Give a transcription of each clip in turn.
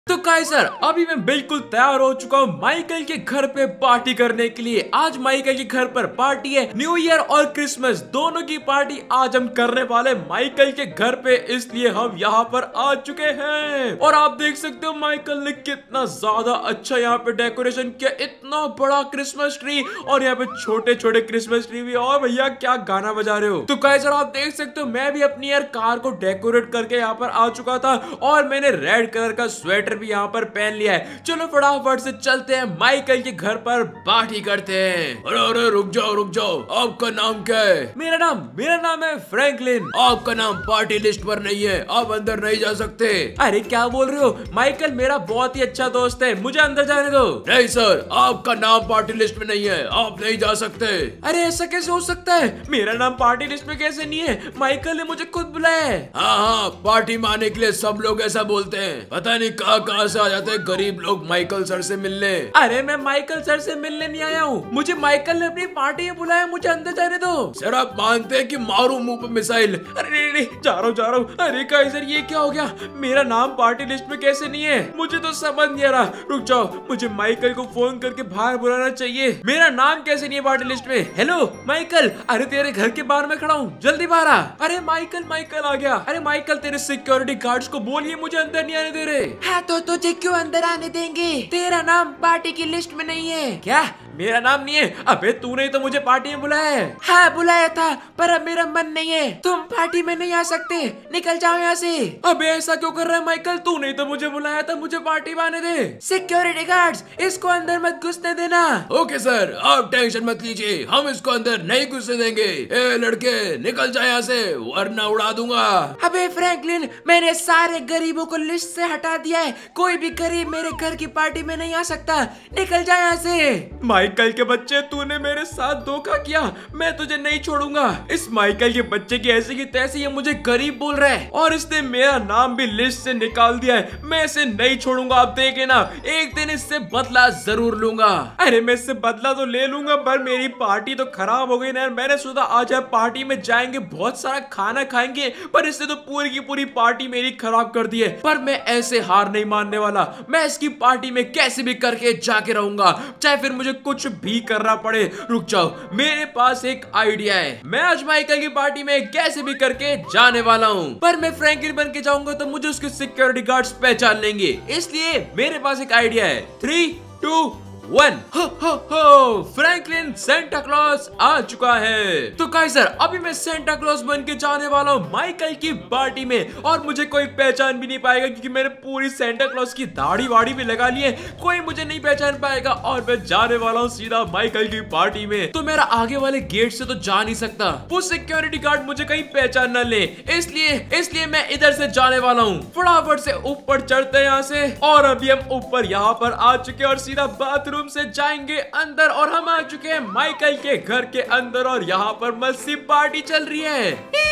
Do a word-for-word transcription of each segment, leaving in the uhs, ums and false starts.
तो काइजर अभी मैं बिल्कुल तैयार हो चुका हूँ माइकल के घर पे पार्टी करने के लिए। आज माइकल के घर पर पार्टी है, न्यू ईयर और क्रिसमस दोनों की पार्टी आज हम करने वाले माइकल के घर पे, इसलिए हम यहाँ पर आ चुके हैं। और आप देख सकते हो माइकल ने कितना ज्यादा अच्छा यहाँ पे डेकोरेशन किया, इतना बड़ा क्रिसमस ट्री और यहाँ पे छोटे छोटे क्रिसमस ट्री भी। और भैया क्या गाना बजा रहे हो। तो काइजर आप देख सकते हो मैं भी अपनी यार कार को डेकोरेट करके यहाँ पर आ चुका था और मैंने रेड कलर का स्वेटर भी यहाँ पर पहन लिया है। चलो फटाफट से चलते हैं माइकल के घर पर पार्टी करते हैं। अरे अरे रुक जाओ रुक जाओ, आपका नाम क्या है? मेरा नाम मेरा नाम है फ्रैंकलिन। आपका नाम पार्टी लिस्ट पर नहीं है, आप अंदर नहीं जा सकते। अरे क्या बोल रहे हो, माइकल मेरा बहुत ही अच्छा दोस्त है, मुझे अंदर जाने दो। नहीं सर, आपका नाम पार्टी लिस्ट में नहीं है, आप नहीं जा सकते। अरे ऐसा कैसे हो सकता है, मेरा नाम पार्टी लिस्ट में कैसे नहीं है, माइकल ने मुझे खुद बुलाया है। हाँ हाँ, पार्टी में आने के लिए सब लोग ऐसा बोलते हैं, पता नहीं कहाँ कहाँ से आ जाते हैं गरीब लोग माइकल सर से मिलने। अरे मैं माइकल सर से मिलने नहीं आया हूँ, मुझे माइकल ने अपनी पार्टी में बुलाया, मुझे अंदर जाने दो। सर आप मानते हैं कि मारू मुंह पे मिसाइल? अरे नहीं नहीं जा रहा हूँ जा रहा हूँ। अरे काइजर ये क्या हो गया, मेरा नाम पार्टी लिस्ट में कैसे नहीं है, मुझे तो समझ नहीं आ रहा। रुक जाओ, मुझे माइकल को फोन करके बाहर बुलाना चाहिए। मेरा नाम कैसे नहीं है पार्टी लिस्ट में। हेलो माइकल, अरे तेरे घर के बाहर में खड़ा हूँ, जल्दी बाहर आ। अरे माइकल माइकल आ गया। अरे माइकल तेरे सिक्योरिटी गार्ड्स को बोलिए मुझे अंदर नहीं आने दे रहे। हाँ तो तुझे क्यों अंदर आने देंगे, तेरा नाम पार्टी की लिस्ट में नहीं है। क्या मेरा नाम नहीं है? अबे तूने तो मुझे पार्टी में बुलाया है। हाँ बुलाया था, पर अब मेरा मन नहीं है, तुम पार्टी में नहीं आ सकते, निकल जाओ यहाँ से। अबे ऐसा क्यों कर रहा है माइकल, तूने तो मुझे बुलाया था, मुझे पार्टी में आने दे। सिक्योरिटी गार्ड्स इसको अंदर मत घुसने देना। ओके सर, आप टेंशन मत लीजिए, हम इसको अंदर नहीं घुसने देंगे। ए लड़के निकल जाए यहाँ से, वरना उड़ा दूंगा। अबे फ्रैंकलिन, मैंने सारे गरीबों को लिस्ट से हटा दिया है, कोई भी गरीब मेरे घर की पार्टी में नहीं आ सकता, निकल जाए यहाँ से। माइकल के बच्चे तूने मेरे साथ धोखा किया, मैं तुझे नहीं छोड़ूंगा। इस माइकल के बच्चे की ऐसी की तैसी ये मुझे गरीब बोल रहा है और इसने मेरा नाम भी लिस्ट से निकाल दिया है, मैं इसे नहीं छोड़ूंगा। आप देखे ना, एक दिन इससे बदला जरूर लूंगा। अरे मैं इससे बदला तो ले लूंगा, पर मेरी पार्टी तो खराब हो गई ना। मैंने सोचा आज आप पार्टी में जाएंगे, बहुत सारा खाना खाएंगे, पर इसने तो पूरी की पूरी पार्टी मेरी खराब कर दी है। पर मैं ऐसे हार नहीं मानने वाला, मैं इसकी पार्टी में कैसे भी करके जाके रहूंगा, चाहे फिर मुझे कुछ भी करना पड़े। रुक जाओ, मेरे पास एक आइडिया है, मैं आज माइकल की पार्टी में कैसे भी करके जाने वाला हूँ। पर मैं फ्रैंकलिन बन के जाऊंगा तो मुझे उसके सिक्योरिटी गार्ड्स पहचान लेंगे, इसलिए मेरे पास एक आइडिया है। Three two one. Ho ho हो, फ्रैंकलिन सेंटा क्लॉज आ चुका है। तो काइजर अभी मैं सेंटा क्लॉज बन के जाने वाला हूँ माइकल की पार्टी में, और मुझे कोई पहचान भी नहीं पाएगा क्योंकि मैंने पूरी सेंटा क्लॉज की दाढ़ी वाड़ी भी लगा ली है, कोई मुझे नहीं पहचान पाएगा। और मैं जाने वाला हूँ सीधा माइकल की पार्टी में, तो मेरा आगे वाले गेट से तो जा नहीं सकता, वो सिक्योरिटी गार्ड मुझे कहीं पहचान न ले, इसलिए इसलिए मैं इधर से जाने वाला हूँ। फटाफट से ऊपर चढ़ते हैं यहाँ से, और अभी हम ऊपर यहाँ पर आ चुके और सीधा बाथरूम से जाएंगे अंदर, और हम आ चुके हैं माइकल के घर के अंदर और यहाँ पर मस्ती पार्टी चल रही है।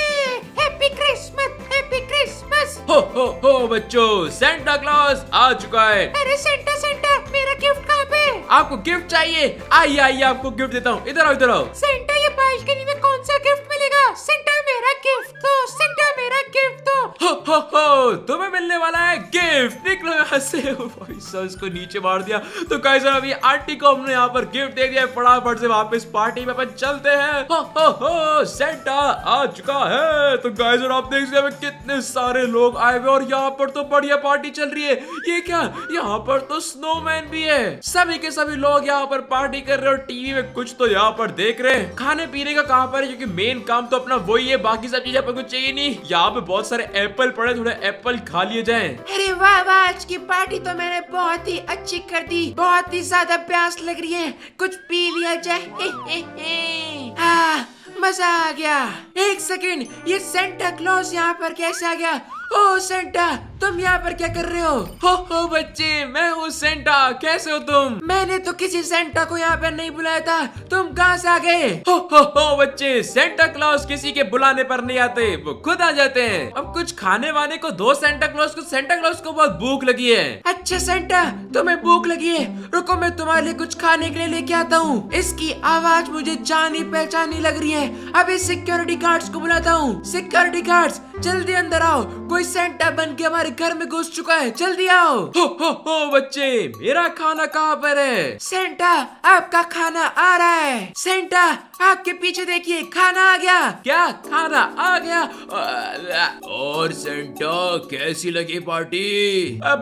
Happy Christmas, happy Christmas. Ho ho हो बच्चों, सेंटा क्लॉज आ चुका है। अरे सेंटा सेंटा, मेरा गिफ्ट कहाँ पे? आपको गिफ्ट चाहिए? आइए आइए आपको गिफ्ट देता हूँ, इधर आओ इधर आओ। सेंटा ये बालकनी में कौन सा गिफ्ट मिलेगा? सेंटा मेरा गिफ्ट दो, सेंटा मेरा गिफ्ट दो। हो हो हो, तुम्हें मिलने वाला है गिफ्ट, निकलो यहाँ से। भाई साहब इसको नीचे मार दिया। तो गाइस अभी आंटी को हमने यहाँ पर गिफ्ट दे दिया, फटाफट से वापस पार्टी में अपन चलते हैं। हो हो हो, सेंटा आ चुका है। तो गाइस आप देख सकते हैं कितने सारे लोग आए हुए और यहाँ पर तो बढ़िया पार्टी चल रही है। ये क्या, यहाँ पर तो स्नोमैन भी है, सभी के सभी लोग यहाँ पर पार्टी कर रहे हैं और टीवी में कुछ तो यहाँ पर देख रहे हैं। खाने पीने का कहाँ पर है, क्योंकि मेन काम तो अपना वही है, बाकी सब चीजें अपन को चाहिए नहीं। यहाँ पे बहुत सारे एप्पल पड़े, थोड़े एप्पल खा लिए जाएं। अरे वाह वाह, आज की पार्टी तो मैंने बहुत ही अच्छी कर दी, बहुत ही ज्यादा प्यास लग रही है, कुछ पी लिया जाए। हे हे हे। हाँ मजा आ गया। एक सेकंड, ये सेंटा क्लॉज यहाँ पर कैसे आ गया? ओ सेंटा, तुम यहाँ पर क्या कर रहे हो? हो हो बच्चे, मैं हूँ सेंटा, कैसे हो तुम? मैंने तो किसी सेंटा को यहाँ पर नहीं बुलाया था, तुम कहाँ से आ गए? हो हो हो बच्चे, सेंटा क्लॉज किसी के बुलाने पर नहीं आते, वो खुद आ जाते हैं। अब कुछ खाने वाने को दो सेंटा क्लॉज को, सेंटा क्लॉज को बहुत भूख लगी है। अच्छा सेंटा, तुम्हें भूख लगी है, रुको मैं तुम्हारे लिए कुछ खाने के लिए लेके आता हूँ। इसकी आवाज मुझे जानी पहचानी लग रही है, अभी सिक्योरिटी गार्ड्स को बुलाता हूँ। सिक्योरिटी गार्ड्स जल्दी अंदर आओ, कोई सेंटा बन के हमारे घर में घुस चुका है, जल्दी आओ। हो हो हो बच्चे, मेरा खाना कहाँ पर है? सेंटा आपका खाना आ रहा है। सेंटा आपके पीछे देखिए, खाना आ गया। क्या खाना आ गया? और सेंटा कैसी लगी पार्टी? अब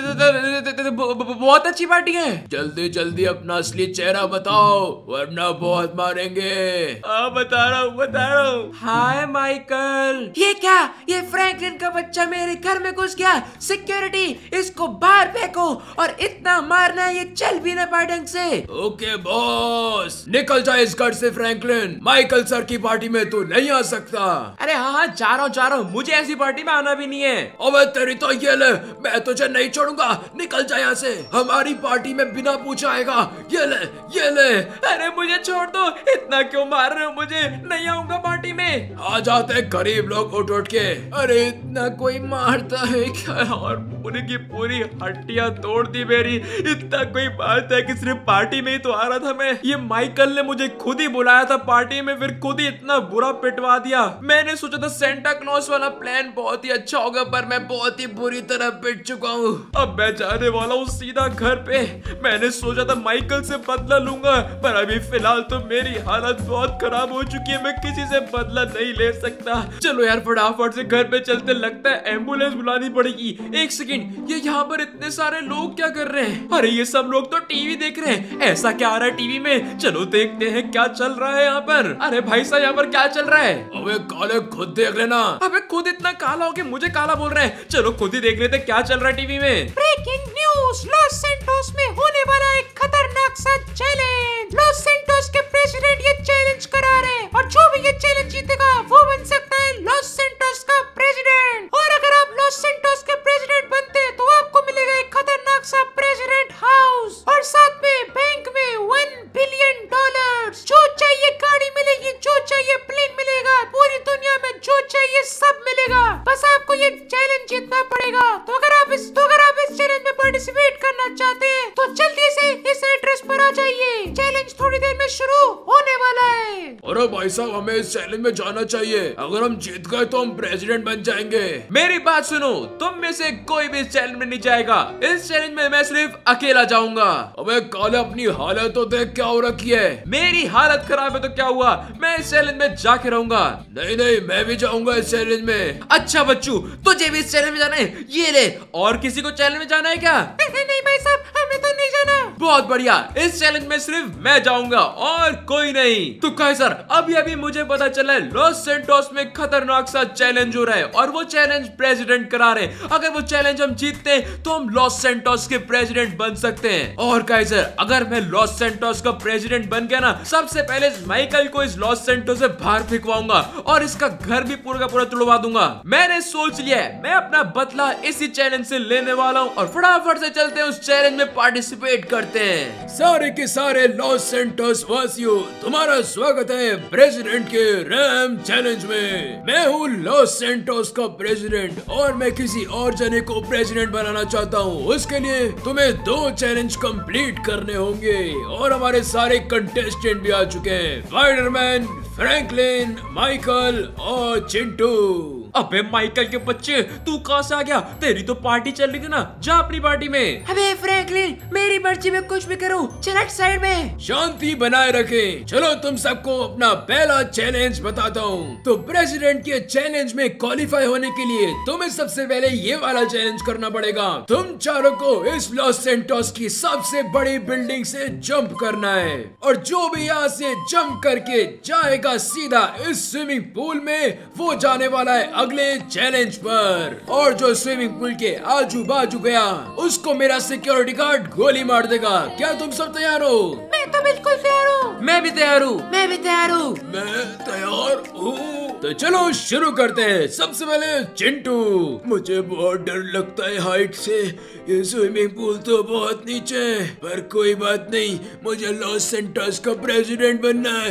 बहुत अच्छी पार्टी है। जल्दी जल्दी अपना असली चेहरा बताओ वरना बहुत मारेंगे। आ, बता रहा हूँ बता रहा हूँ। Hi Michael. ये क्या? ये फ्रैंकलिन का बच्चा मेरे घर में घुस गया। सिक्योरिटी, इसको बाहर फेंको और इतना मारना है ये चल भी ना पाए ढंग से। ओके बॉस, निकल जाए इस घर से फ्रैंकलिन। माइकल सर की पार्टी में तू नहीं आ सकता। अरे हाँ हाँ जा रहा हूँ जा रहा हूँ, मुझे ऐसी पार्टी में आना भी नहीं है। अबे तेरी तो ये ले, मैं तुझे नहीं छोड़ूंगा। निकल जा यहाँ से, हमारी पार्टी में बिना पूछा आएगा। ये ले ये ले। अरे मुझे छोड़ दो, इतना क्यों मार रहे हो मुझे? नहीं आऊंगा पार्टी में। आ जाते गरीब लोग उठ उठ के। अरे इतना कोई मारता है क्या? और पूरी की पूरी हड्डियां तोड़ दी मेरी। इतना कोई बात है कि सिर्फ पार्टी में ही तो आ रहा था मैं। ये माइकल ने मुझे खुद ही बुलाया था पार्टी में, फिर खुद ही इतना बुरा पिटवा दिया। मैंने सोचा था सेंटा क्लॉज वाला प्लान बहुत ही अच्छा होगा, पर मैं बहुत ही बुरी तरह पिट चुका हूँ। अब मैं जाने वाला हूँ सीधा घर पे। मैंने सोचा था माइकल से बदला लूंगा, पर अभी फिलहाल तो मेरी हालत बहुत खराब हो चुकी है। मैं किसी से बदला नहीं ले सकता। चलो यार फटाफट से घर पे चलते, लगता है एम्बुलेंस बुलानी पड़ेगी। एक सेकंड, ये यहाँ पर इतने सारे लोग क्या कर रहे हैं? अरे ये सब लोग तो टीवी देख रहे हैं। ऐसा क्या आ रहा है टीवी में? चलो देखते हैं क्या चल रहा है यहाँ पर। अरे भाई साहब यहाँ पर क्या चल रहा है? अबे काले खुद देख लेना। अबे खुद इतना काला हो के मुझे काला बोल रहा है। चलो खुद ही देख लेते क्या चल रहा है टीवी में। ब्रेकिंग न्यूज, लॉस सैंटोस में होने वाला एक खतरनाक सा चैलेंज। लॉस सैंटोस के प्रेसिडेंट ये चैलेंज करा रहे हैं और जो भी ये चैलेंज जीतेगा वो बन सकता है लॉस सैंटोस का प्रेसिडेंट। और अगर आप लॉस सैंटोस के प्रेसिडेंट बनते हैं तो आपको मिलेगा एक खतरनाक सा प्रेसिडेंट हाउस और साथ में बैंक में वन बिलियन डॉलर। जो चाहिए गाड़ी मिलेगी, जो चाहिए प्लेन मिलेगा, पूरी दुनिया में जो चाहिए सब मिलेगा। बस आपको ये चैलेंज जीतना पड़ेगा। तो अगर आप इस तो अगर आप इस चैलेंज में पार्टिसिपेट करना चाहते हैं तो जल्दी से इस एड्रेस पर आ जाइए। चैलेंज थोड़ी देर में शुरू होने वाला है। अरे भाई साहब, हमें इस चैलेंज में जाना चाहिए। अगर हम जीत गए तो हम प्रेसिडेंट बन जाएंगे। मेरी बात सुनो, तुम में से कोई भी इस चैलेंज में नहीं जाएगा। इस चैलेंज में मैं सिर्फ अकेला जाऊंगा। अबे काले, अपनी हालत तो देख क्या हो रखी है। मेरी हालत खराब है तो क्या हुआ, मैं इस चैलेंज में जाके रहूंगा। नहीं नहीं, मैं भी जाऊंगा इस चैलेंज में। अच्छा बच्चू, तुझे भी इस चैलेंज में जाना है? ये ले। और किसी को चैलेंज में जाना है क्या? नहीं नहीं भाई साहब, हमें तो नहीं जाना। बहुत बढ़िया, इस चैलेंज में सिर्फ मैं जाऊंगा और कोई नहीं। तो काइजर, अभी अभी मुझे पता चला है लॉस सैंटोस में खतरनाक सा चैलेंज हो रहा है और वो चैलेंज प्रेसिडेंट करा रहे हैं। अगर वो चैलेंज हम जीतते हैं तो हम लॉस सैंटोस के प्रेसिडेंट बन सकते हैं। और काइजर, अगर मैं लॉस सैंटोस का प्रेसिडेंट बन गया ना, सबसे पहले माइकल को इस लॉस सैंटोस से बाहर फेंकवाऊंगा और इसका घर भी पूरा का पूरा तुड़वा दूंगा। मैंने सोच लिया है, मैं अपना बदला इसी चैलेंज से लेने वाला हूँ और फटाफट से चलते हैं उस चैलेंज में पार्टिसिपेट करते हैं। सारे के सारे लॉस सैंटोस वासियों, तुम्हारा स्वागत है प्रेसिडेंट के रैम चैलेंज में। मैं हूँ लॉस सैंटोस का प्रेसिडेंट और मैं किसी और जने को प्रेसिडेंट बनाना चाहता हूँ। उसके लिए तुम्हें दो चैलेंज कंप्लीट करने होंगे और हमारे सारे कंटेस्टेंट भी आ चुके हैं। स्पाइडरमैन, फ्रैंकलिन, माइकल और चिंटू। अबे माइकल के बच्चे, तू कहाँ से आ गया? तेरी तो पार्टी चल रही थी ना, जा अपनी पार्टी में। अबे फ्रैंकलिन, मेरी मर्जी में कुछ भी करूं, चल हट साइड में। शांति बनाए रखें। चलो तुम सबको अपना पहला चैलेंज बताता हूँ। तो प्रेसिडेंट के चैलेंज में क्वालिफाई होने के लिए तुम्हें सबसे पहले ये वाला चैलेंज करना पड़ेगा। तुम चारों को इस लॉस सैंटोस की सबसे बड़ी बिल्डिंग से जंप करना है और जो भी यहाँ से जंप करके जाएगा सीधा इस स्विमिंग पूल में, वो जाने वाला है अगले चैलेंज पर। और जो स्विमिंग पूल के आजू बाजू गया उसको मेरा सिक्योरिटी गार्ड गोली मार देगा। क्या तुम सब तैयार हो? मैं तो बिल्कुल तैयार हूँ। मैं भी तैयार हूँ। मैं भी तैयार हूँ। मैं तैयार हूँ। तो चलो शुरू करते हैं। सबसे पहले चिंटू। मुझे बहुत डर लगता है हाइट से, ये स्विमिंग पूल तो बहुत नीचे है, पर कोई बात नहीं, मुझे लॉस सैंटोस का प्रेसिडेंट बनना है।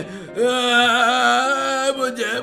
आ, मुझे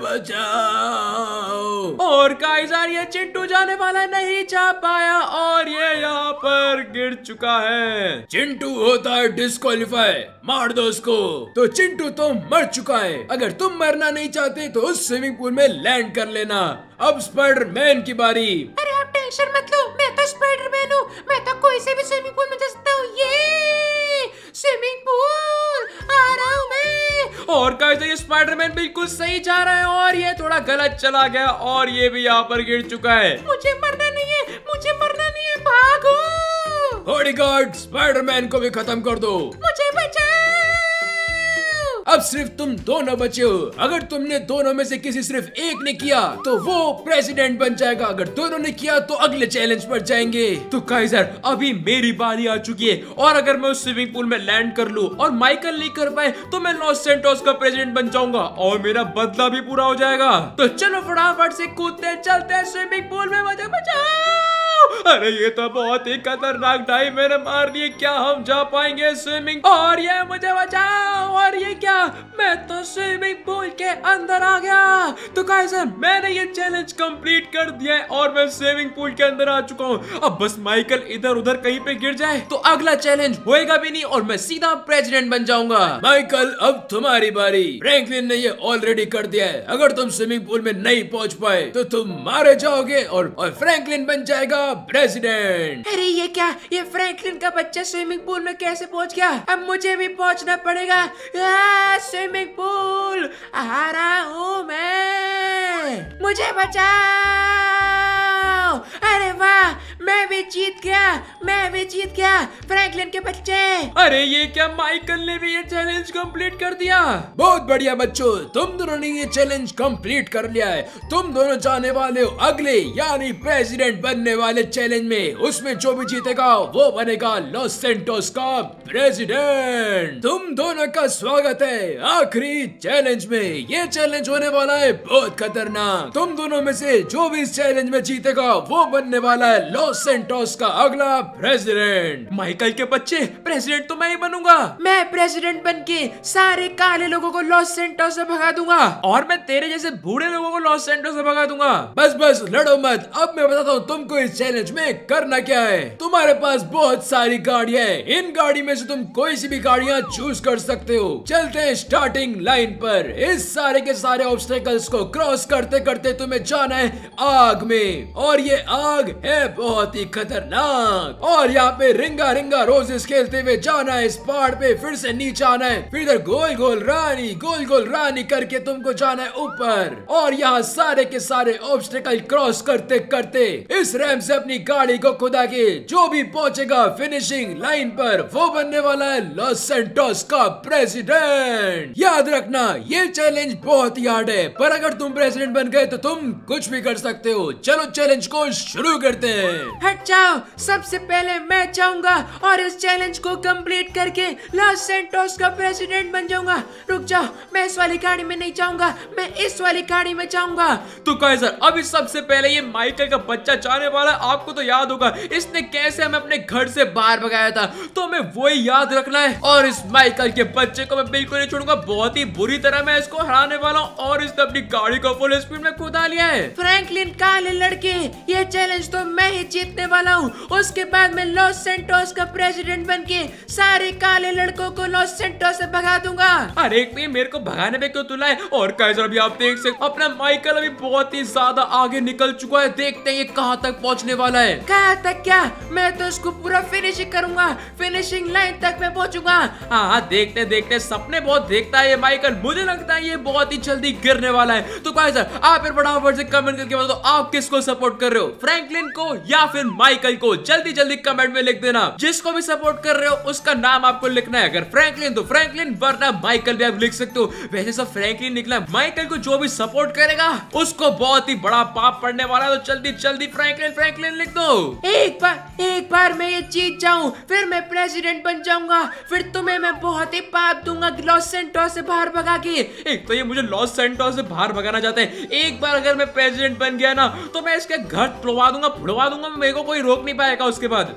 बचाओ। और काइजर, ये चिंटू जाने वाला नहीं जा पाया और ये यहाँ पर गिर चुका है। चिंटू होता है डिस्क्वालीफाई, मार दो उसको। तो चिंटू तो मर चुका है। अगर तुम मरना नहीं चाहते तो उस स्विमिंग पूल में लैंड कर लेना। अब स्पाइडरमैन की बारी। अरे आप टेंशन मत लो, मैं तो स्पाइडरमैन हूँ, मैं तो कोई से भी स्विमिंग पूल में जा सकता हूँ। ये स्विमिंग पूल आ रहा हूँ मैं। और गाइस ये स्पाइडरमैन बिल्कुल सही जा रहा है और ये थोड़ा गलत चला गया और ये भी यहाँ पर गिर चुका है। मुझे मरना नहीं है, मुझे मरना नहीं है, भागो। बॉडीगार्ड स्पाइडरमैन को भी खत्म कर दो। मुझे बचाओ। अब सिर्फ तुम दोनों बचे हो। अगर तुमने दोनों में से किसी सिर्फ एक ने किया तो वो प्रेसिडेंट बन जाएगा, अगर दोनों ने किया तो अगले चैलेंज पर जाएंगे। तो गाइस अभी मेरी बारी आ चुकी है और अगर मैं उस स्विमिंग पूल में लैंड कर लूं और माइकल नहीं कर पाए तो मैं लॉस सैंटोस का प्रेसिडेंट बन जाऊंगा और मेरा बदला भी पूरा हो जाएगा। तो चलो फटाफट से कूदते चलते हैं स्विमिंग पूल में। मुझे बचाओ। अरे ये तो बहुत ही खतरनाक डाइव मैंने मार दी। क्या हम जा पाएंगे स्विमिंग? और ये मुझे बचाओ। और ये क्या, मैं तो स्विमिंग पूल के अंदर आ गया। तो गाइस मैंने ये चैलेंज कंप्लीट कर दिया है और मैं स्विमिंग पूल के अंदर आ चुका हूँ। अब बस माइकल इधर उधर कहीं पे गिर जाए तो अगला चैलेंज होएगा भी नहीं और मैं सीधा प्रेसिडेंट बन जाऊंगा। माइकल अब तुम्हारी बारी। फ्रैंकलिन ने ये ऑलरेडी कर दिया है। अगर तुम स्विमिंग पूल में नहीं पहुंच पाए तो तुम मारे जाओगे और, और फ्रैंकलिन बन जाएगा प्रेसिडेंट। अरे ये क्या, ये फ्रैंकलिन का बच्चा स्विमिंग पूल में कैसे पहुंच गया? अब मुझे भी पहुंचना पड़ेगा। स्विमिंग पूल आ रहा हूँ मैं, मुझे बचाओ। अरे वाह, मैं भी जीत गया, मैं भी जीत गया। फ्रैंकलिन के बच्चे। अरे ये क्या, माइकल ने भी ये चैलेंज कंप्लीट कर दिया। बहुत बढ़िया बच्चों, तुम दोनों ने ये चैलेंज कंप्लीट कर लिया है। तुम दोनों जाने वाले हो अगले यानी प्रेसिडेंट बनने वाले चैलेंज में। उसमें जो भी जीतेगा वो बनेगा लॉस सैंटोस का प्रेसिडेंट। तुम दोनों का स्वागत है आखिरी चैलेंज में। ये चैलेंज होने वाला है बहुत खतरनाक। तुम दोनों में से जो भी इस चैलेंज में जीतेगा वो बनने वाला है लॉस सैंटोस का अगला प्रेसिडेंट। माइकल के बच्चे, प्रेसिडेंट तो मैं ही बनूंगा। मैं प्रेसिडेंट बनके सारे काले लोगों को लॉस सैंटोस से भगा दूंगा और मैं तेरे जैसे बूढ़े लोगों को लॉस सैंटोस से भगा दूंगा। बस बस लड़ो मत। अब मैं बताता हूँ तुमको इस चैलेंज में करना क्या है। तुम्हारे पास बहुत सारी गाड़ियां हैं। इन गाड़ी में से तुम कोई सी भी गाड़ियां चूज कर सकते हो। चलते हैं स्टार्टिंग लाइन पर। इस सारे के सारे ऑब्स्टेकल्स को क्रॉस करते करते तुम्हें जाना है आग में और ये आग है बहुत ही खतरनाक। और यहाँ पे रिंगा रिंगा रोजेस खेलते हुए जाना है इस पहाड़ पे, फिर से नीचे आना है, फिर इधर गोल गोल रानी गोल गोल रानी करके तुमको जाना है ऊपर। और यहाँ सारे के सारे ऑब्स्टेकल क्रॉस करते करते इस रैंप से अपनी गाड़ी को खुदा के जो भी पहुंचेगा फिनिशिंग लाइन पर वो बनने वाला है लॉस सैंटोस का प्रेसिडेंट। याद रखना ये चैलेंज बहुत ही हार्ड है, पर अगर तुम प्रेसिडेंट बन गए तो तुम कुछ भी कर सकते हो। चलो चैलेंज को शुरू करते हैं। हट जाओ, सबसे पहले मैं जाऊंगा और इस चैलेंज को कंप्लीट करके लॉस सैंटोस का प्रेसिडेंट बन जाऊंगा। रुक जाओ, मैं इस वाली गाड़ी में नहीं जाऊंगा, मैं इस वाली गाड़ी में जाऊंगा। तो गाइस अभी सबसे पहले ये माइकल का बच्चा जाने वाला। आपको तो याद होगा इसने कैसे हमें अपने घर से बाहर भगाया था, तो हमें वही याद रखना है। और इस माइकल के बच्चे को मैं बिल्कुल नहीं छोड़ूंगा। बहुत ही बुरी तरह मैं इसको हराने वाला हूँ और इसने अपनी गाड़ी को फुल स्पीड में खुदा लिया है। फ्रैंकलिन काले लड़के, ये चैलेंज तो मैं ही जीतने वाला हूँ। उसके बाद मैं लॉस सैंटोस का प्रेसिडेंट बनके सारे काले लड़कों को लॉस सैंटोस से भगा दूंगा। अरे एक मेरे को भगाने पे क्यों तुला है? और गाइस अभी आप देख सकते अपना माइकल अभी बहुत ही ज्यादा आगे निकल चुका है। देखते हैं ये कहाँ तक पहुँचने वाला है। कहाँ तक क्या, मैं तो इसको पूरा फिनिशिंग करूंगा, फिनिशिंग लाइन तक मैं पहुंचूंगा। हाँ हाँ देखते देखते सपने बहुत देखता है ये माइकल। मुझे लगता है ये बहुत ही जल्दी गिरने वाला है। तो गाइस आप फिर फटाफट से कमेंट करके बताओ आप किसको सपोर्ट कर रहे हो, फ्रैंकलिन को या फिर माइकल को? जल्दी जल्दी कमेंट में लिख देना। जिसको भी सपोर्ट कर रहे हो उसका नाम आपको लिखना है। अगर फ्रैंकलिन तो फ्रैंकलिन, वरना माइकल भी आप लिख सकते हो। वैसे सब फ्रैंकलिन निकला। माइकल को जो भी सपोर्ट करेगा उसको बहुत ही बड़ा पाप पड़ने वाला है। तो जल्दी जल्दी फ्रैंकलिन फ्रैंकलिन लिख दो। एक बार एक बार मैं ये जीत जाऊं फिर मैं प्रेसिडेंट बन जाऊंगा, फिर तुम्हें मैं बहुत ही पाप दूंगा लॉस सैंटोस से बाहर भगा के। एक तो ये मुझे लॉस सैंटोस से बाहर भगाना चाहते हैं। एक बार अगर मैं प्रेसिडेंट बन गया ना तो मैं इसके घर तोड़वा दूंगा, फुड़वा दूंगा। मेरे को कोई रोक नहीं पाएगा उसके बाद।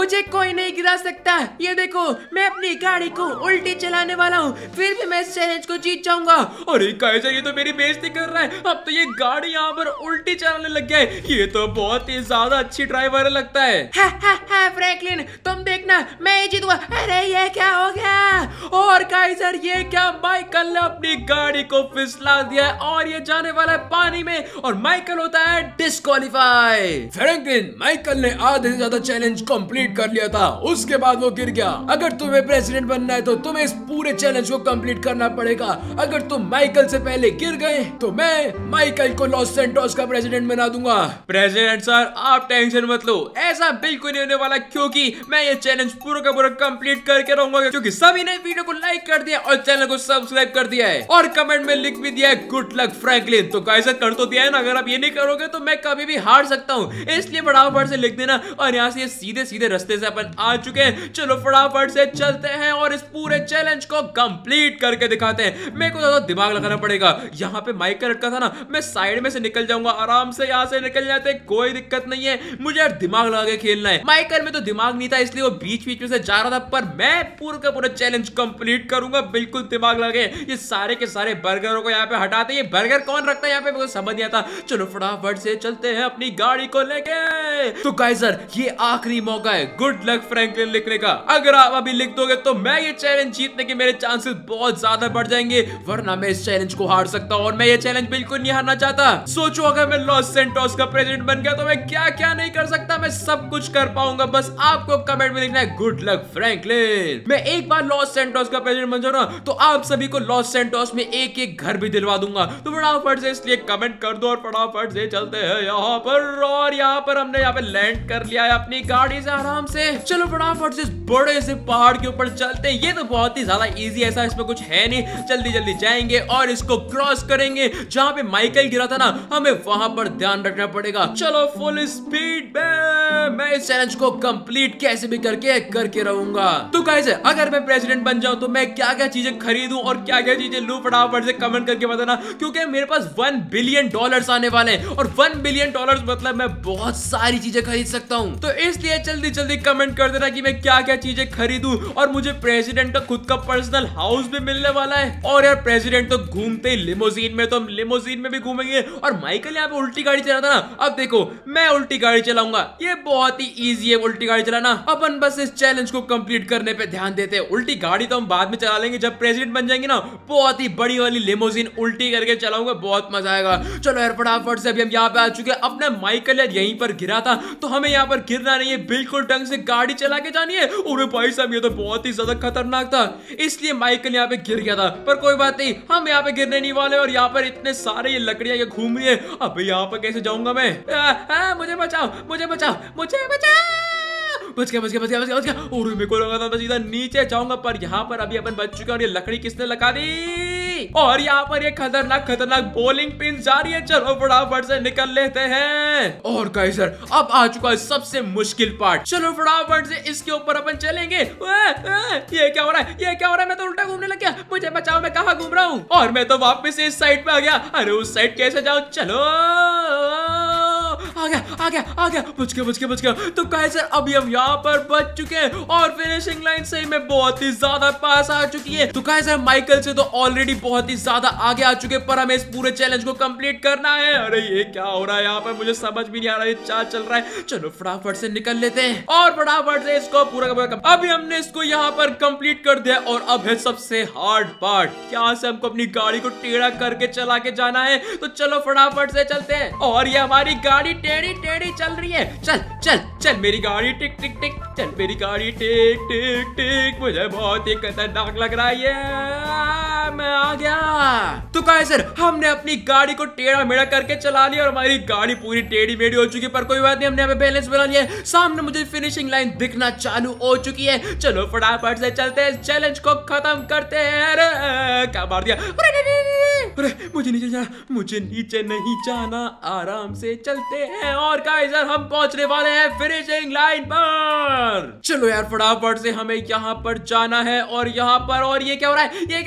मुझे कोई नहीं गिरा सकता। ये देखो मैं अपनी गाड़ी को उल्टी चलाने वाला हूँ, फिर भी मैं इस चैलेंज को जीत जाऊंगा। अरे काइजर, ये तो मेरी बेइज्जती कर रहा है। अब तो ये गाड़ी यहाँ पर उल्टी चलाने लग गया है। ये तो बहुत ही ज्यादा अच्छी ड्राइवर लगता है। हा, हा, हा, फ्रैंकलिन तुम देखना मैं ही जीतूंगा। अरे ये क्या हो गया? और काइजर, ये क्या, माइकल ने अपनी गाड़ी को फिसला दिया है और ये जाने वाला है पानी में और माइकल होता है डिस्क्वालीफाई। फ्रैंकलिन, माइकल ने आधे से ज्यादा चैलेंज कंप्लीट कर लिया था, उसके बाद वो गिर गया। अगर तुम्हें प्रेसिडेंट बनना है तो तुम्हें इस पूरे चैलेंज को कंप्लीट करना पड़ेगा। अगर तुम माइकल से पहले गिर गए तो मैं माइकल को लॉस सैंटोस का प्रेसिडेंट बना दूंगा। प्रेसिडेंट सर, आप टेंशन मत लो, ऐसा बिल्कुल नहीं होने वाला, क्योंकि मैं ये चैलेंज पूरा का पूरा कंप्लीट करके रहूंगा। क्योंकि सभी ने वीडियो को लाइक कर दिया और चैनल को सब्सक्राइब कर दिया है और कमेंट में लिख भी दिया है गुड लक फ्रैंकलिन। तो कैसे कर तो दिया है ना। अगर आप ये नहीं करोगे तो मैं कभी भी हार सकता हूँ, इसलिए फटाफट से लिख देना। और यहाँ से सीधे सीधे रास्ते से अपन आ चुके हैं। चलो फटाफट से चलते हैं और इस पूरे चैलेंज को कंप्लीट करके दिखाते हैं। मेरे को ज्यादा दिमाग लगाना पड़ेगा। यहाँ पे माइक अटका था ना, मैं साइड में से निकल जाऊंगा, आराम से यहाँ से निकल जाते, कोई दिक्कत नहीं है। मुझे यार दिमाग लगा के खेलना है। माइकल में तो दिमाग नहीं था, इसलिए वो बीच बीच में से जा रहा था, पर मैं पूरा का पूरा चैलेंज कंप्लीट करूंगा बिल्कुल दिमाग लगे। ये सारे के सारे बर्गरों को यहाँ पे हटाते। ये बर्गर कौन रखता है यहाँ पे, मुझे समझ नहीं आता। चलो फटाफट से चलते हैं अपनी गाड़ी को लेके। तो काइजर, ये आखिरी मौका है गुड लक फ्रैंकलिन लिखने का। अगर आप अभी लिख दोगे तो मैं ये चैलेंज जीतने के मेरे चांसेस बहुत ज्यादा बढ़ जाएंगे, वरना मैं इस चैलेंज को हार सकता हूँ और मैं ये चैलेंज बिल्कुल नहीं हारना चाहता। सोचो अगर मैं लॉस सैंटोस का प्रेसिडेंट बन गया तो मैं क्या क्या नहीं कर सकता। मैं सब कुछ कर पाऊंगा, बस आपको कमेंट में लिखना है गुड लक फ्रैंकलिन। मैं एक बार लॉस सैंटोस का प्रेसिडेंट बन जाऊं ना तो आप सभी को लॉस सैंटोस में एक एक घर भी दिलवा दूंगा। तो फटाफट से इसलिए कमेंट कर दो और फटाफट से चलते हैं यहाँ पर। और यहाँ पर हमने यहाँ पे लैंड कर लिया है अपनी गाड़ी से आराम से। चलो फटाफट से इस बड़े से पहाड़ के ऊपर चलते हैं। ये तो बहुत ही ज्यादा इजी है, ऐसा इसमें कुछ है नहीं। जल्दी जल्दी जाएंगे और इसको क्रॉस करेंगे। जहाँ पे माइकल गिरा था ना, हमें वहां पर ध्यान रखना पड़ेगा। चलो फुल स्पीड में मैं इस चैलेंज को कंप्लीट कैसे भी करके करके रहूंगा। तो गाइस, अगर मैं प्रेसिडेंट बन जाऊं तो मैं क्या क्या चीजें खरीदूं और क्या क्या चीजें लूं, फटाफट से कमेंट करके बताना। क्योंकि मेरे पास वन बिलियन डॉलर्स आने वाले हैं और वन बिलियन डॉलर्स मतलब मैं बहुत सारी चीजें खरीद सकता हूं। तो इसलिए जल्दी जल्दी कमेंट कर देना कि मैं क्या क्या चीजें खरीदूं। और मुझे प्रेसिडेंट का खुद का पर्सनल हाउस भी मिलने वाला है। और यार प्रेसिडेंट तो घूमते ही लिमोजीन में, तो हम लिमोजीन में भी घूमेंगे। और माइकल यहाँ पे उल्टी गाड़ी चला था ना, अब देखो मैं उल्टी गाड़ी चलाऊंगा। ये बहुत ही ईजी है उल्टी गाड़ी चलाना। अपन बस इस चैलेंज को कंप्लीट करने पे ध्यान देते हैं। उल्टी गाड़ी तो हम बाद में चला लेंगे, जब प्रेसिडेंट बन जाएंगे ना, बहुत ही बड़ी वाली लिमोजीन उल्टी करके चलाऊंगा, बहुत मजा आएगा। चलो यार फटाफट से अभी हम यहाँ पे आ चुके हैं। अपना माइकल यार यहीं पर गिरा था, तो हमें यहाँ पर गिरना नहीं है, बिल्कुल ढंग से गाड़ी चला के जानी है। और भाई साहब ये तो बहुत ही ज्यादा खतरनाक था, इसलिए माइकल यहाँ पे गिर गया था। पर कोई बात नहीं, हम यहाँ पे गिरने नहीं वाले। और यहाँ पर इतने सारे ये लकड़ियां ये घूम रही है। अब यहाँ पर कैसे जाऊंगा मैं? आ, आ, मुझे बचाओ, मुझे बचाओ, मुझे बचाओ। बच गया, बच गया, बच गया, बच गया, बच गया। और मेरे को लगा था मैं सीधा नीचे जाऊंगा, पर यहाँ पर अभी अपन बच चुके हैं। और ये लकड़ी किसने लगा दी? और यहाँ पर ये खतरनाक खतरनाक बॉलिंग पिन जा रही है। चलो फटाफट से निकल लेते हैं। और गाइस सर, अब आ चुका है सबसे मुश्किल पार्ट। चलो फटाफट से इसके ऊपर अपन चलेंगे। आ, आ, ये क्या हो रहा है? ये क्या हो रहा है? मैं तो उल्टा घूमने लग गया। मुझे बचाओ, मैं कहाँ घूम रहा हूँ? और मैं तो वापस इस साइड पे आ गया। अरे उस साइड कैसे जाऊँ? चलो आ गया, आ गया, आ गया, बच गया, बच गया, बच गया। तो गाइस सर, अभी हम यहाँ पर बच चुके हैं और फिनिशिंग लाइन से मैं बहुत ही ज्यादा पास आ चुकी है। तो गाइस सर, माइकल से तो ऑलरेडी बहुत ही ज्यादा आगे आ चुके, पर हमें इस पूरे चैलेंज को कंप्लीट करना है। अरे ये क्या हो रहा है यहाँ पर? मुझे समझ भी नहीं आ रहा है क्या चल रहा है। चलो फटाफट से निकल लेते हैं और फटाफट से इसको पूरा का पूरा। अभी हमने इसको यहाँ पर कंप्लीट कर दिया और अब है सबसे हार्ड पार्ट। यहाँ से हमको अपनी गाड़ी को टेढ़ा करके चला के जाना है। तो चलो फटाफट से चलते हैं। और ये हमारी गाड़ी टेढ़ी टेढ़ी चल रही है। चल चल चल मेरी गाड़ी टिक टिक टिक, चल मेरी गाड़ी टिक टिक टिक। मुझे बहुत ही खतरनाक लग रहा है, मैं आ गया। तो गाइस सर, हमने अपनी गाड़ी को टेढ़ा मेढ़ा करके चला लिया और हमारी गाड़ी पूरी टेढ़ी मेढ़ी हो चुकी है। पर कोई बात नहीं, हमने यहाँ पे बैलेंस बना लिया है। सामने मुझे फिनिशिंग लाइन दिखना चालू हो चुकी है। चलो फटाफट से चलते हैं, चैलेंज को खत्म करते हैं। अरे क्या मार दिया? अरे मुझे नीचे जाना, मुझे नीचे नहीं जाना, आराम से चलते हैं। और गाइस सर, हम पहुंचने वाले हैं फिनिशिंग लाइन पर। चलो यार फटाफट से हमें यहाँ पर जाना है। और यहाँ पर, और ये क्या हो रहा है? ये क्या हो रहा है?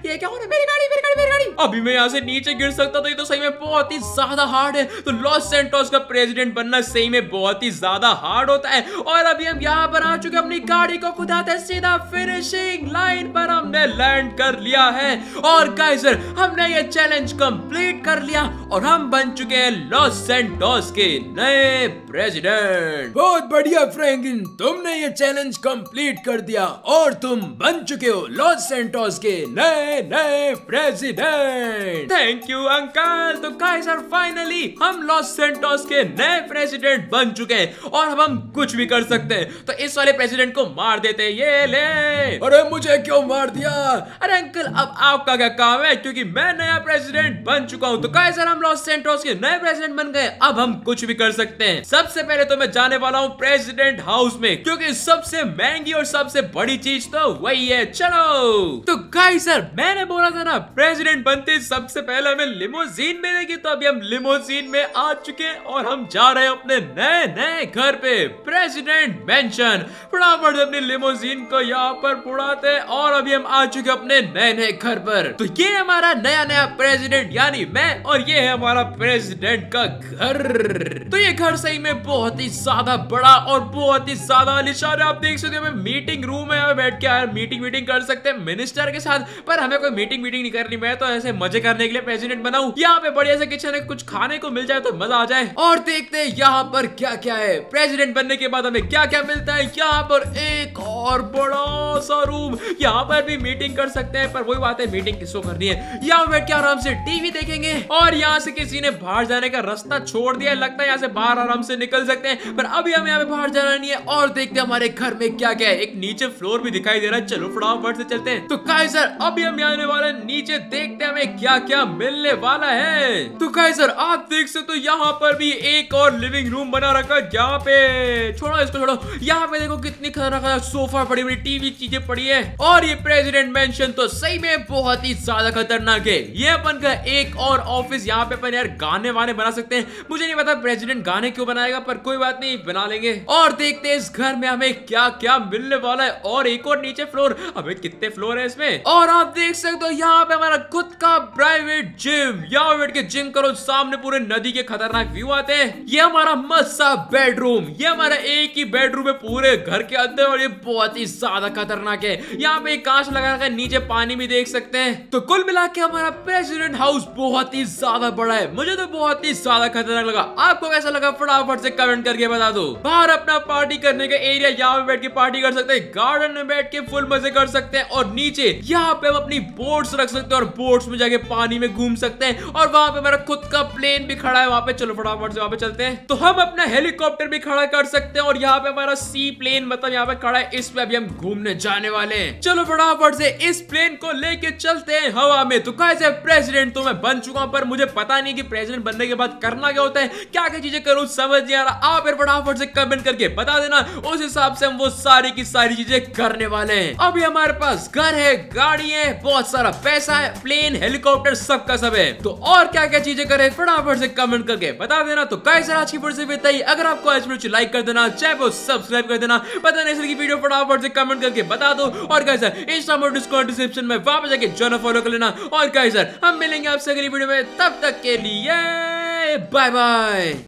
ये क्या हो रहा है? मेरी गाड़ी मेरी गाड़ी मेरी गाड़ी। अभी मैं यहाँ से नीचे गिर सकता तो ये तो सही में बहुत ही ज्यादा हार्ड है। तो लॉस सैंटोस का प्रेसिडेंट बनना सही में बहुत ही ज्यादा हार्ड होता है। और अभी हम यहाँ पर आ चुके, अपनी गाड़ी को खुदाते सीधा फिनिशिंग लाइन पर हमने लैंड कर लिया है। और गाइस हमने ये चैलेंज कंप्लीट कर लिया और हम बन चुके हैं लॉस सैंटोस के नए प्रेसिडेंट। बहुत बढ़िया फ्रैंकलिन, तुमने ये चैलेंज कंप्लीट कर दिया और तुम बन चुके हो लॉस सैंटोस के नए नए प्रेसिडेंट। Thank you uncle. तो गाइस फाइनली हम लॉस सैंटोस के नए प्रेसिडेंट बन चुके हैं और अब हम कुछ भी कर सकते हैं। तो इस वाले प्रेसिडेंट को मार देते हैं। ये ले। अरे मुझे क्यों मार दिया? अरे अंकल अब आपका क्या काम है, क्योंकि मैं नया प्रेसिडेंट बन चुका हूँ। तो गाइस हम लॉस सैंटोस के नए प्रेसिडेंट बन गए। अब हम कुछ भी कर सकते हैं। सबसे पहले तो मैं जाने वाला हूँ प्रेसिडेंट हाउस में, क्योंकि सबसे महंगी और सबसे बड़ी चीज तो वही है। चलो। तो गाइस सर मैंने बोला था ना प्रेसिडेंट बनते सबसे पहले हमें लिमोजीन मिलेगी। तो अभी हम लिमोजीन में आ चुके हैं और हम जा रहे हैं अपने नए नए घर पे, प्रेसिडेंट मेंशन। फटाफट अपनी लिमोजीन को यहाँ पर उड़ाते हैं और अभी हम आ चुके अपने नए नए घर पर। तो ये हमारा नया नया प्रेसिडेंट यानी मैं, और ये है हमारा प्रेसिडेंट का घर। तो ये घर सही में बहुत ही ज्यादा बड़ा और बहुत ही ज्यादा आलीशान है। आप देख सकते हो मीटिंग रूम है, यहाँ बैठ के यार मीटिंग मीटिंग कर सकते हैं मिनिस्टर के साथ। पर हमें कोई मीटिंग मीटिंग नहीं करनी, मैं तो ऐसे मजे करने के लिए प्रेसिडेंट बना हूँ। यहाँ पे बढ़िया से किचन है, कुछ खाने को मिल जाए तो मजा आ जाए। और देखते हैं यहाँ पर क्या क्या है। प्रेसिडेंट बनने के बाद हमें क्या क्या मिलता है। यहाँ पर एक और बड़ा सा रूम, यहाँ पर भी मीटिंग कर सकते हैं। पर वही बात है, मीटिंग किसको करनी है। यहाँ बैठ के आराम से टीवी देखेंगे। और यहाँ से किसी ने बाहर जाने का रास्ता छोड़ दिया, लगता है यहाँ से बाहर आराम से निकल सकते हैं। पर अभी हमें यहाँ पे बाहर जाना नहीं है। और देखते हैं हमारे घर में क्या क्या है। एक नीचे फ्लोर भी दिखाई दे रहा है। चलो फटाफट से चलते हैं। तो गाइस सर अभी हम आने वाले नीचे, देखते हैं हमें क्या क्या मिलने वाला है। तो गाइस सर आप देख सकते हो यहाँ पर भी एक और लिविंग रूम बना रखा है। यहाँ पे छोड़ो इसको छोड़ो, यहाँ पे देखो कितनी खतरनाक सोफा पड़ी हुई, टीवी चीजें पड़ी है। और ये प्रेसिडेंट मेंशन तो सही में बहुत ही ज्यादा खतरनाक है। ये अपन का एक और ऑफिस, यहाँ पे अपन यार गाने वाने बना सकते हैं। मुझे नहीं पता प्रेसिडेंट गाने क्यों बनाएगा, पर कोई बात नहीं बना लेंगे। और देखते हैं इस घर में हमें क्या क्या मिलने वाला है। और एक और नीचे फ्लोर, हमें कितने फ्लोर है इसमें। और आप देख सकते हो यहाँ पे हमारा खुद का प्राइवेट जिम, यहाँ बैठ के जिम करो, सामने पूरे नदी के खतरनाक व्यू आते हैं। ये हमारा मस्त सा बेडरूम, ये हमारा एक ही बेडरूम है पूरे घर के अंदर और ये बहुत ही ज्यादा खतरनाक है। यहाँ पे कांच लगा रखा है, नीचे पानी भी देख सकते हैं। तो कुल मिला के हमारा प्रेसिडेंट हाउस बहुत ही ज्यादा बड़ा है। मुझे तो बहुत ही ज्यादा खतरनाक लगा। आपको कैसा लगा फटाफट से कमेंट करके बता दो। बाहर अपना पार्टी करने का एरिया, यहाँ पे बैठ के पार्टी कर सकते हैं। गार्डन में बैठ के फुल मजे कर सकते हैं। और नीचे यहाँ पे हम अपनी बोट्स रख सकते हैं और बोट्स में जाके पानी में घूम सकते हैं। और वहां पे मेरा खुद का प्लेन भी खड़ा है वहां पे। चलो फटाफट से वहां पे चलते हैं। तो हम अपना हेलीकॉप्टर भी खड़ा कर सकते हैं। और यहाँ पे हमारा सी प्लेन मतलब यहाँ पे खड़ा है, इस पे अभी हम घूमने जाने वाले हैं। चलो फटाफट से इस प्लेन को लेके चलते हैं हवा में। तो कैसे प्रेसिडेंट तो मैं बन चुका हूं, पर मुझे पता नहीं कि प्रेसिडेंट बनने के बाद करना क्या होता है, क्या क्या चीजें करूं समझ नहीं आ रहा। आप फिर फटाफट से कमेंट करके बता देना, उस हिसाब से हम वो सारी की सारी चीजें करने वाले हैं। अभी हमारे पास घर है, गाड़ी है, बहुत सारा पैसा है, प्लेन, हेलीकॉप्टर, सबका सब है। तो और क्या क्या चीजें करें फटाफट से कमेंट करके बता देना। तो गाइस आज की वीडियो से बताइए, अगर आपको आज वीडियो लाइक कर देना, चैनल को सब्सक्राइब कर देना, पता नहीं की वीडियो फटाफट से कमेंट करके बता दो। और गाइस इंस्टाग्राम और डिस्कॉर्ड डिस्क्रिप्शन में वहां पे जाके जॉइन फॉलो कर लेना। और गाइस हम मिलेंगे आपसे अगली वीडियो में, तब तक के लिए बाय बाय।